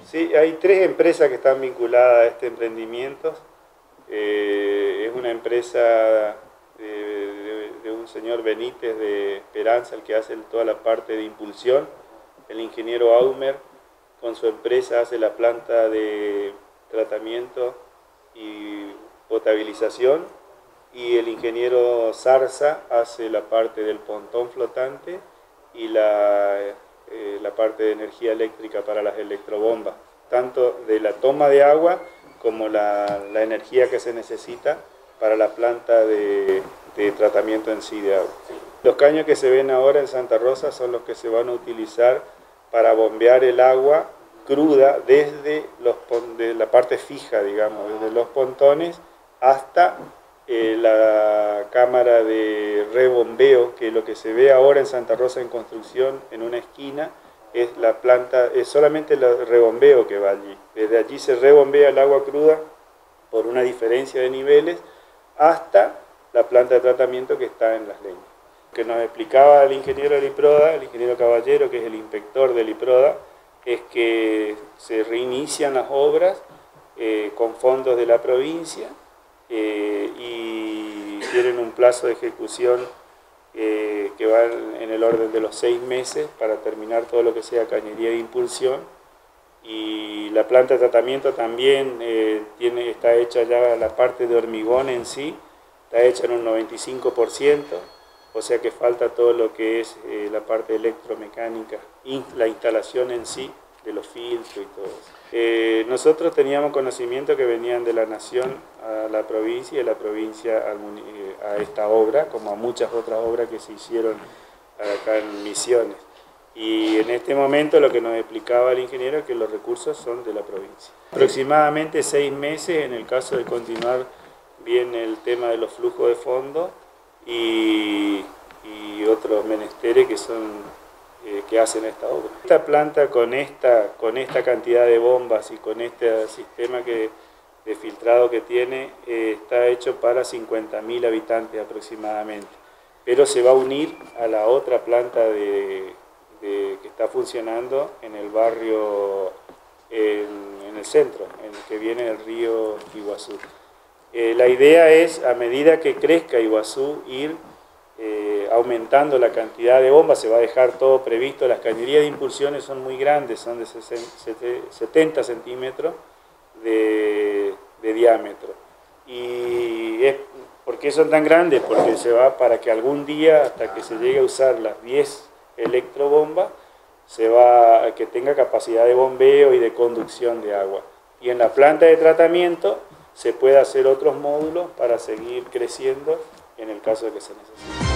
Sí, hay tres empresas que están vinculadas a este emprendimiento. Es una empresa de un señor Benítez de Esperanza, el que hace toda la parte de impulsión. El ingeniero Aumer con su empresa hace la planta de tratamiento y potabilización, y el ingeniero Zarza hace la parte del pontón flotante y la parte de energía eléctrica para las electrobombas, tanto de la toma de agua como la energía que se necesita para la planta de tratamiento en sí de agua. Los caños que se ven ahora en Santa Rosa son los que se van a utilizar para bombear el agua cruda desde de la parte fija, digamos, desde los pontones hasta la cámara de rebombeo, que lo que se ve ahora en Santa Rosa en construcción en una esquina es la planta, es solamente el rebombeo que va allí. Desde allí se rebombea el agua cruda por una diferencia de niveles hasta la planta de tratamiento que está en Las Leñas. Que nos explicaba el ingeniero del IPRODA, el ingeniero Caballero, que es el inspector del IPRODA, es que se reinician las obras con fondos de la provincia y tienen un plazo de ejecución que va en el orden de los 6 meses para terminar todo lo que sea cañería de impulsión. Y la planta de tratamiento también está hecha ya, la parte de hormigón en sí está hecha en un 95%, o sea que falta todo lo que es la parte electromecánica y la instalación en sí de los filtros y todo eso. Nosotros teníamos conocimiento que venían de la nación a la provincia y de la provincia a esta obra, como a muchas otras obras que se hicieron acá en Misiones. Y en este momento lo que nos explicaba el ingeniero es que los recursos son de la provincia. Aproximadamente 6 meses en el caso de continuar bien el tema de los flujos de fondos y otros menesteres que son que hacen esta obra. Esta planta con esta cantidad de bombas y con este sistema de filtrado que tiene está hecho para 50.000 habitantes aproximadamente, pero se va a unir a la otra planta que está funcionando en el barrio, en el centro, en el que viene el río Iguazú. La idea es, a medida que crezca Iguazú, ir aumentando la cantidad de bombas. Se va a dejar todo previsto. Las cañerías de impulsiones son muy grandes, son de 70 centímetros de diámetro. ¿Y por qué son tan grandes? Porque se va para que algún día, hasta que se llegue a usar las 10 electrobombas, que tenga capacidad de bombeo y de conducción de agua. Y en la planta de tratamiento se puede hacer otros módulos para seguir creciendo en el caso de que se necesite.